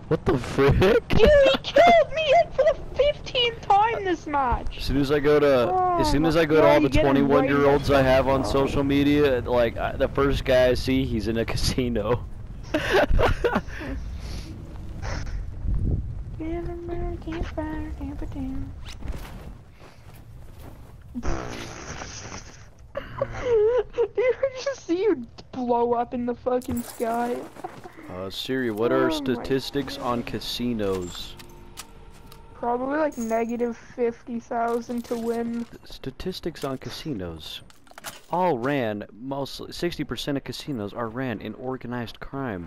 What the frick? Dude, he killed me like for the 15th time this match. As soon as I go to all the 21-year-olds I have on social media, like the first guy I see, he's in a casino. Dude, I just see you blow up in the fucking sky. Siri, what are statistics on casinos? Probably like negative 50,000 to win. Statistics on casinos. All ran, mostly 60% of casinos are ran in organized crime.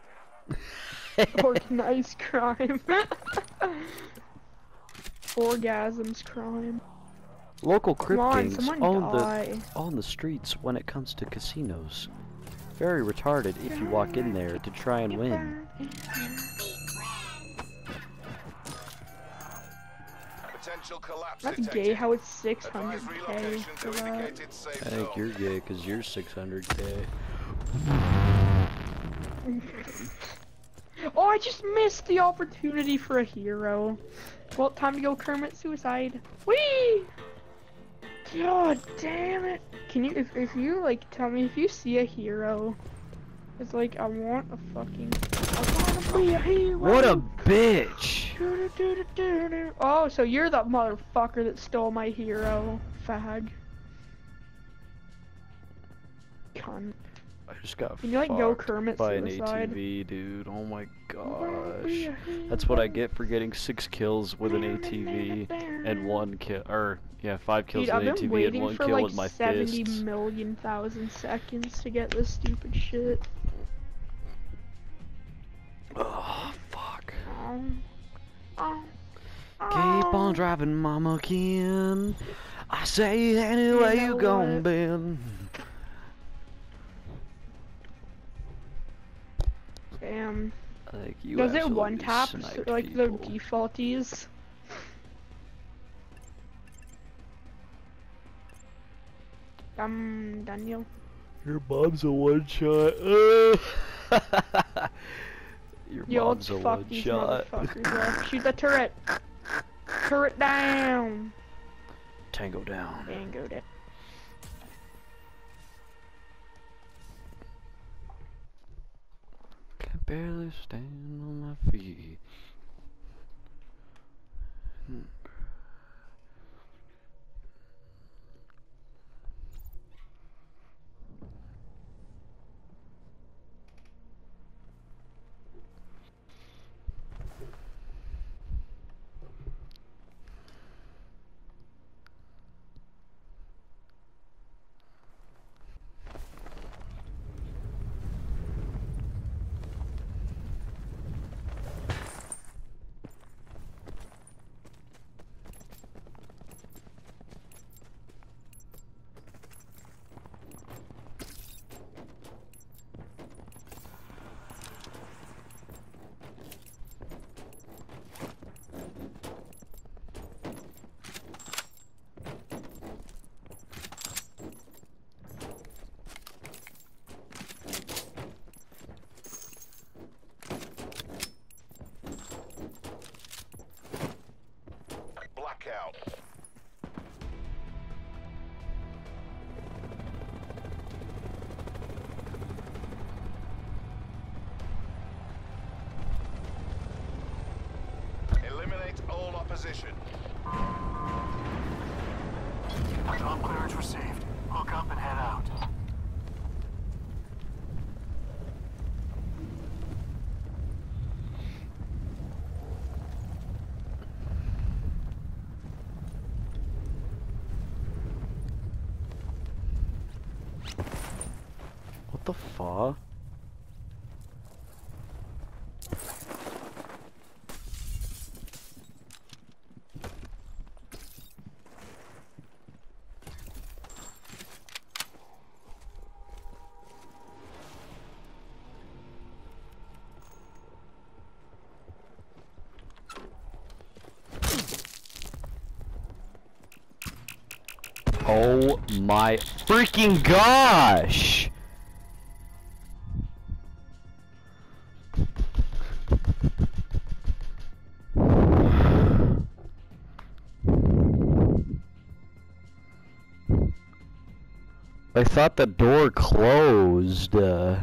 Organized crime. Orgasms crime. Local cryptings on, own the streets when it comes to casinos. Very retarded if you walk in there to try and win. That's gay how it's 600k for that. I think you're gay because you're 600k. Oh, I just missed the opportunity for a hero. Well, time to go Kermit suicide. Whee! God damn it. Can you, if you like, tell me if you see a hero. It's like, I want to be a hero. What a bitch! Oh, so you're that motherfucker that stole my hero, fag. Cunt. I just got Can you like go Kermit by suicide? an ATV, dude. Oh my gosh. That's what I get for getting 6 kills with an ATV and 1 kill, or yeah, 5 kills Dude, with an I've been ATV waiting and 1 for kill like with my 70 fists. million thousand seconds to get this stupid shit. Oh, fuck. Oh. Keep on driving, mama Ken. I say anyway you gon' bend. Damn. Like, you Does it one absolutely tap sniped like people. the defaulties? Daniel. Your mom's a one-shot. Your mom's a fuck these one-shot. motherfuckers up. Shoot the turret. Turret down. Tango down. Tango down. Can barely stand on my feet. Blackout. Eliminate all opposition. Drop clearance received. Hook up and head out. What the fuck? Oh my freaking gosh! I thought the door closed.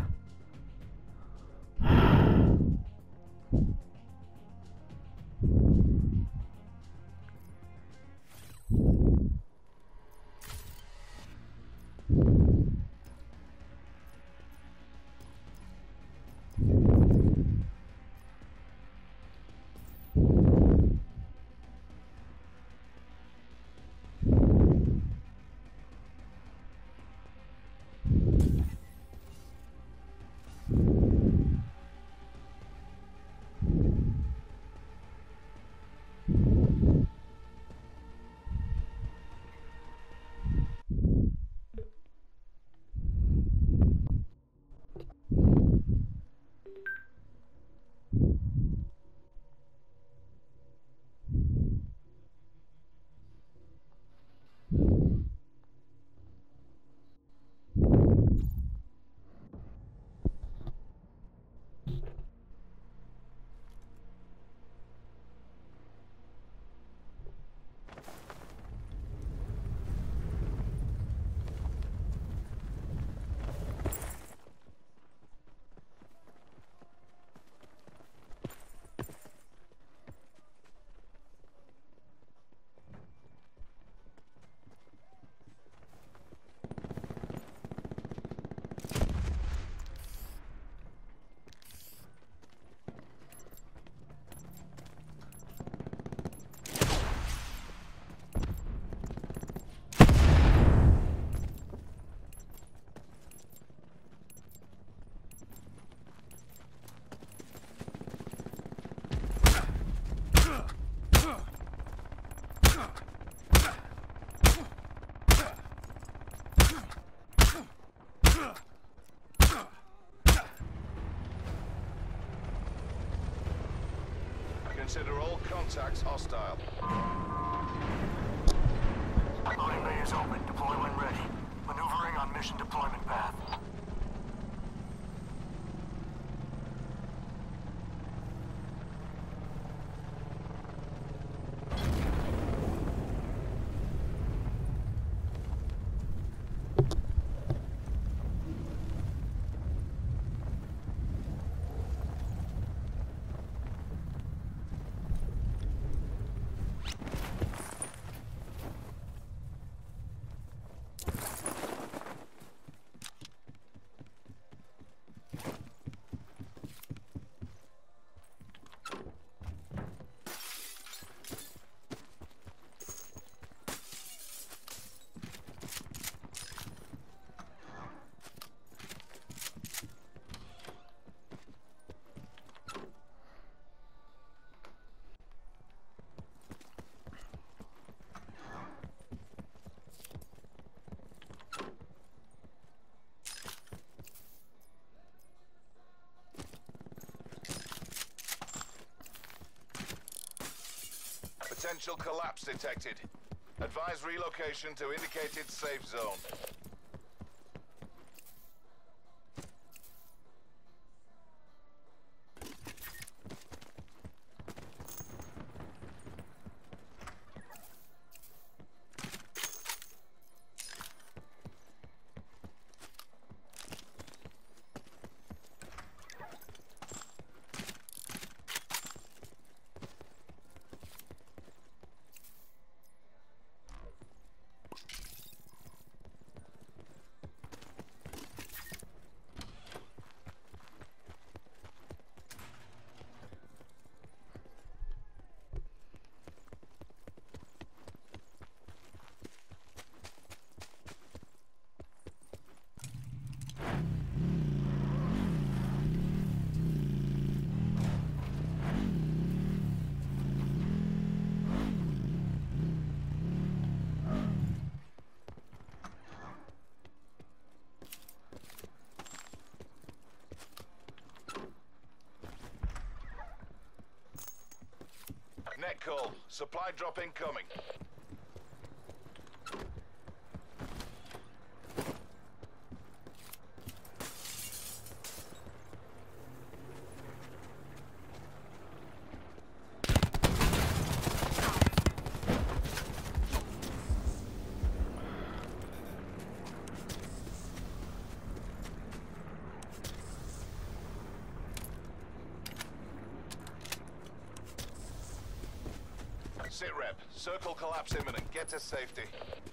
Consider all contacts hostile. Loading bay is open. Deploy when ready. Maneuvering on mission deployment path. Potential collapse detected. Advise relocation to indicated safe zone. Net call. Supply drop incoming. Sitrep, circle collapse imminent. Get to safety.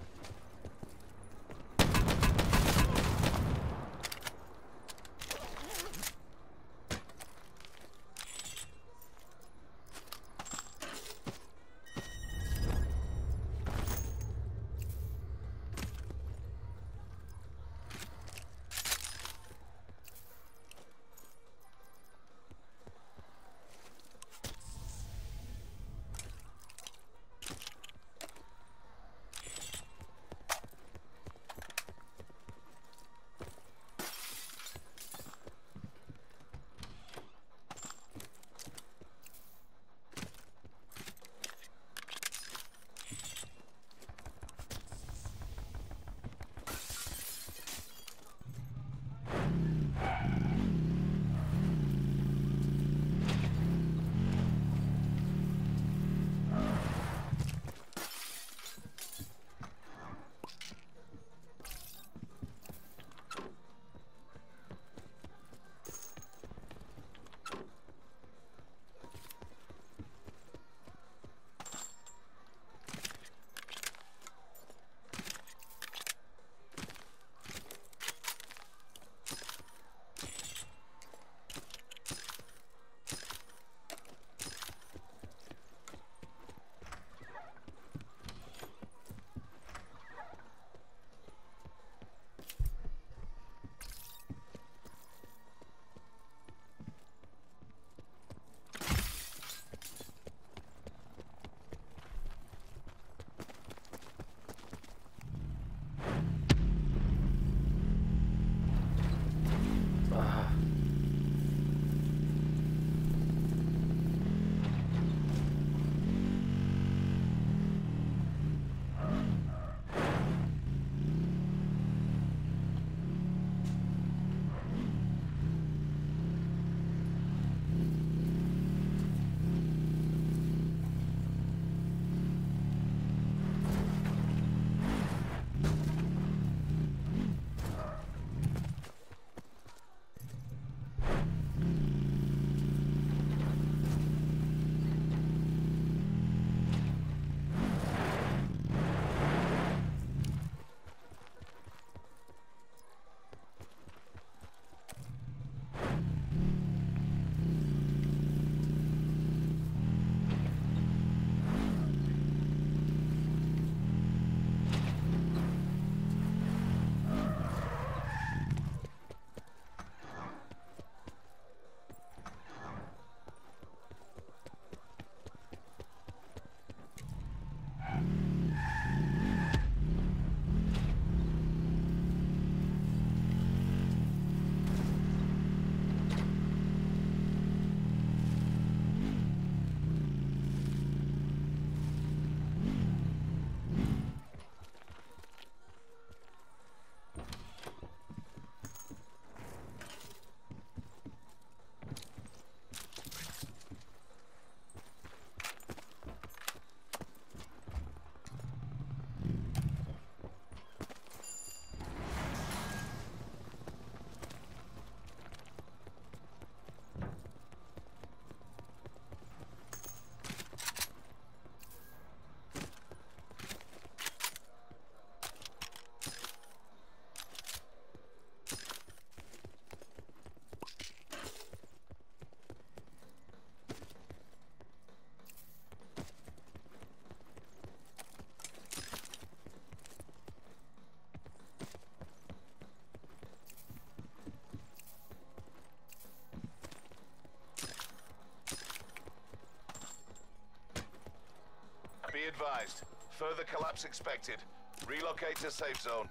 Be advised. Further collapse expected. Relocate to safe zone.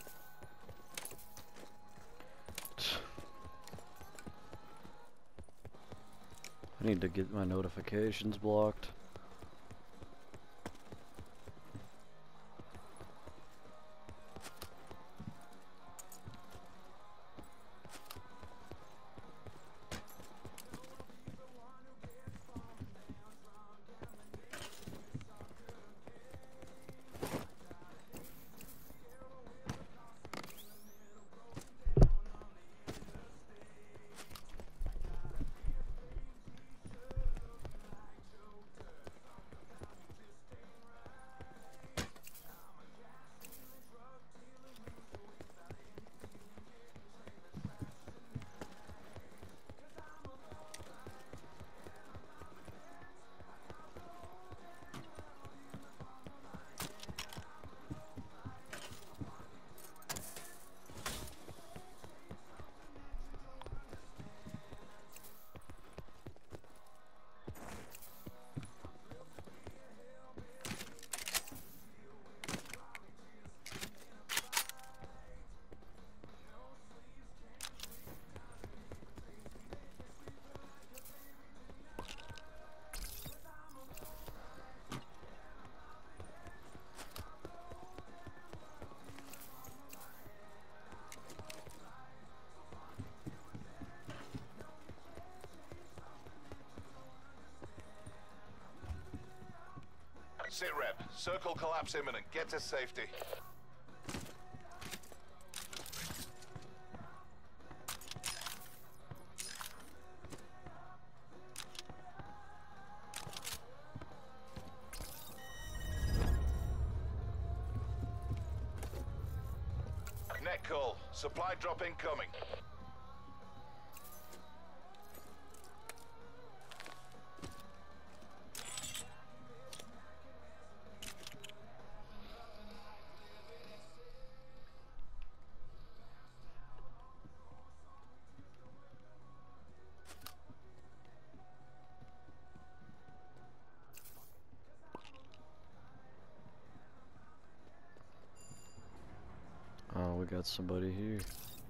I need to get my notifications blocked. Sit rep. Circle collapse imminent. Get to safety. Net call. Supply drop incoming. Oh, we got somebody here.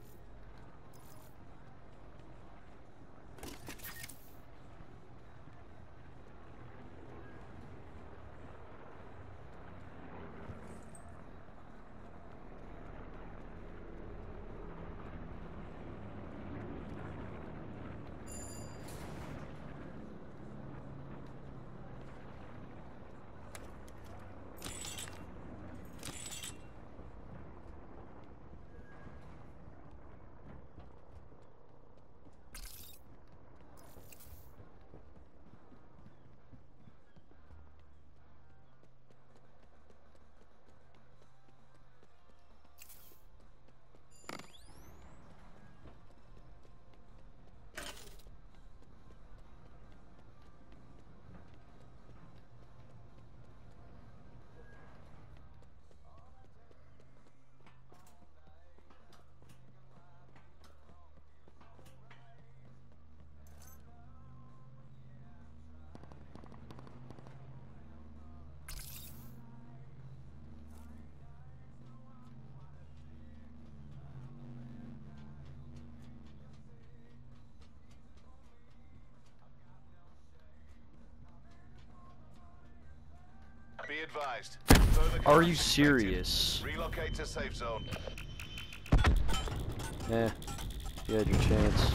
Be advised. Further Are you collapse expected. serious? Relocate to safe zone. Eh, you had your chance.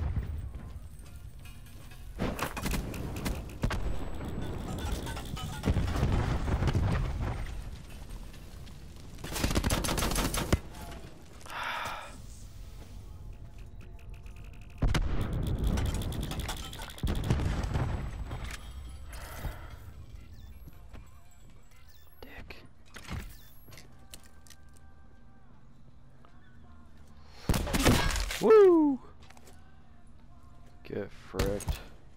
Dick. Woo! Get fricked.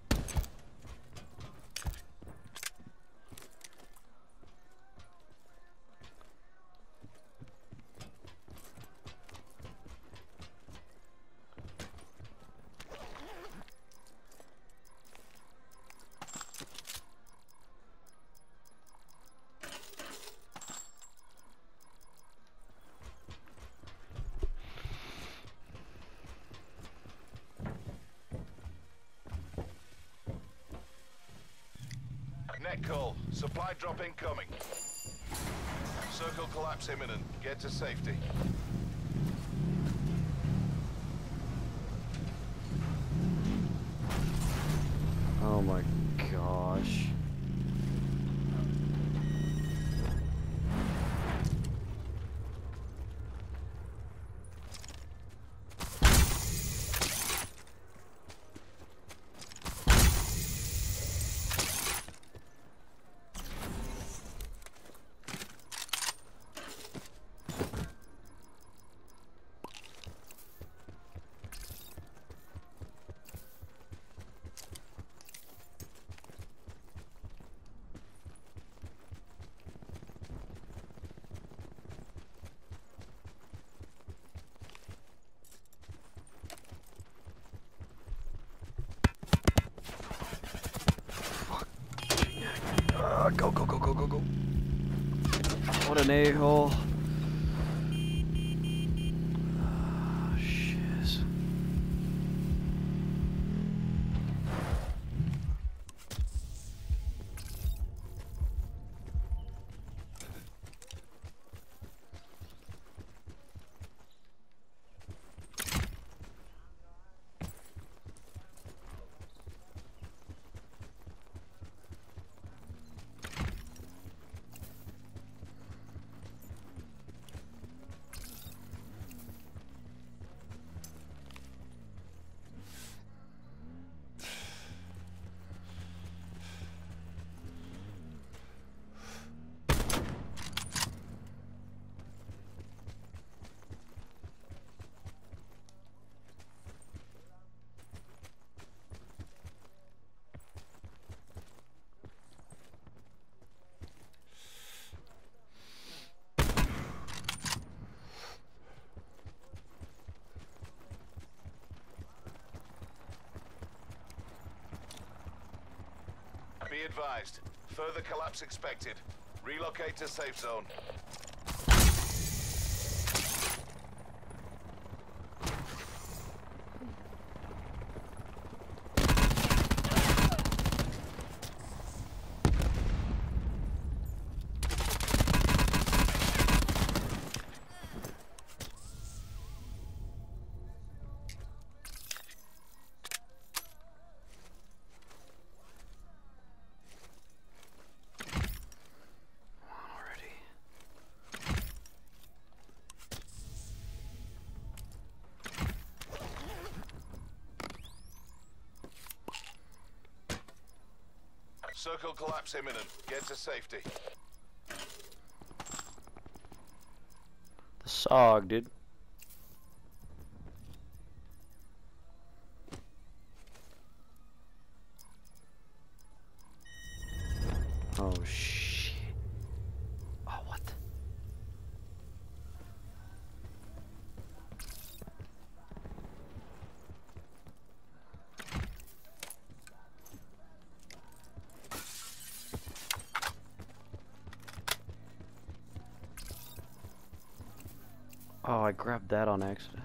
Net call. Supply drop incoming. Circle collapse imminent. Get to safety. Oh my gosh. Go, go, go, go, go, go. What an a-hole. Ah, shiz. Be advised. Further collapse expected. Relocate to safe zone. Circle collapse imminent. Get to safety. The SOG, dude. Oh shit. Oh what? Oh, I grabbed that on accident.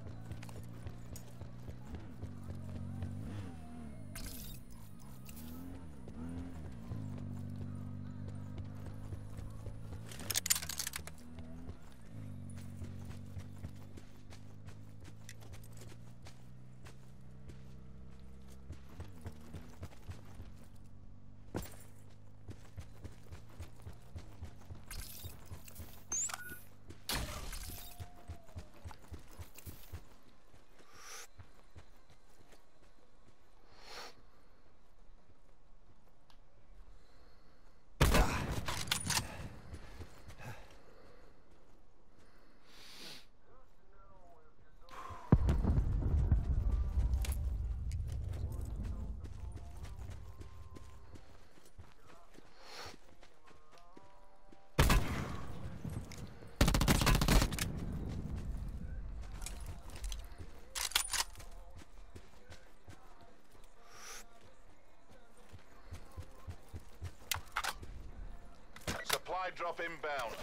Supply drop inbound.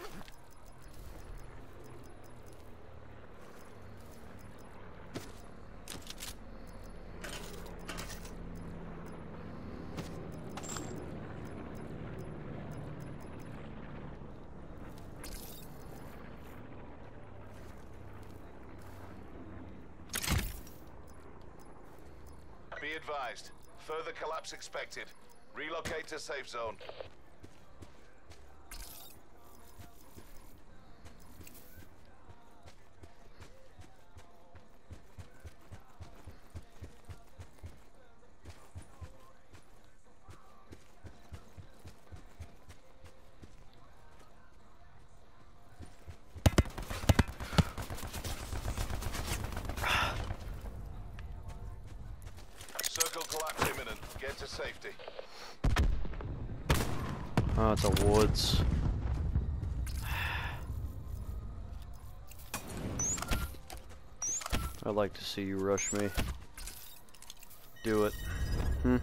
Be advised. Further collapse expected. Relocate to safe zone. Circle collapse imminent. Get to safety. Oh, it's a woods. I'd like to see you rush me. Do it. Hmm.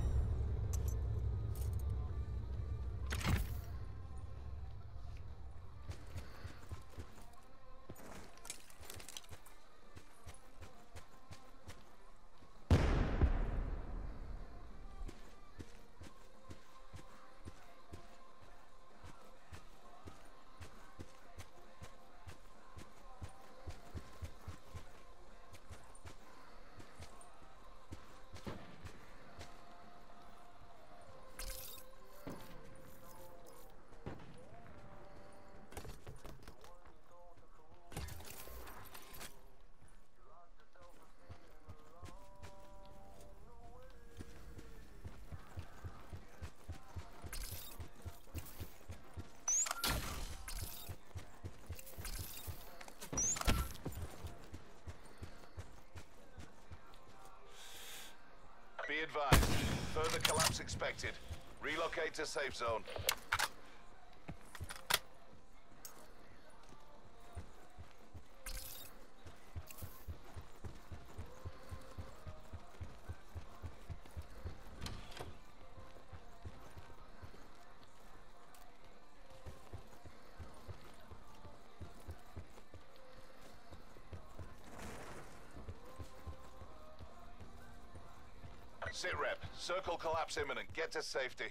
Be advised. Further collapse expected. Relocate to safe zone. Sit rep. Circle collapse imminent. Get to safety.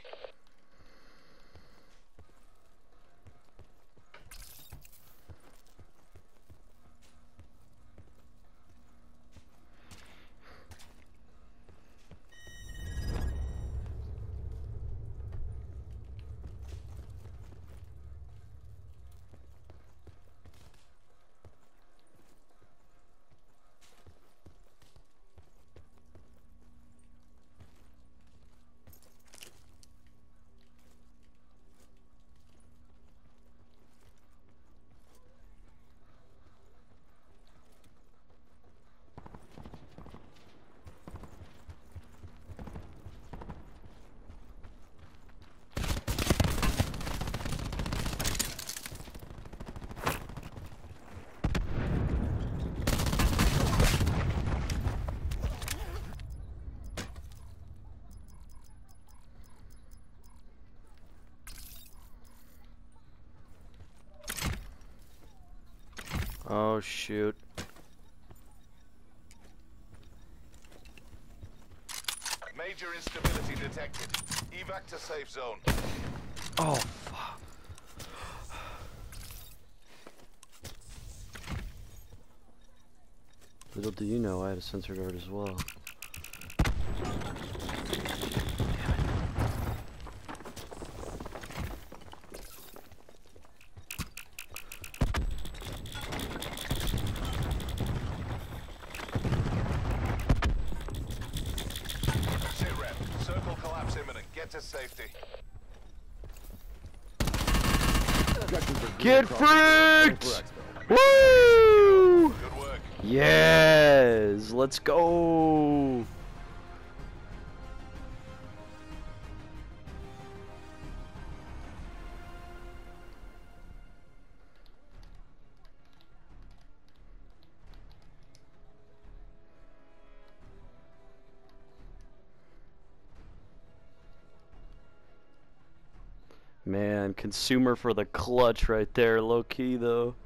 Oh shoot. Major instability detected. Evac to safe zone. Oh fuck. Little do you know I had a sensor guard as well. Sit rep. Circle collapse imminent. Get to safety. Get freaked! Woo! Good work. Yes! Let's go! Man, consumer for the clutch right there, low key though.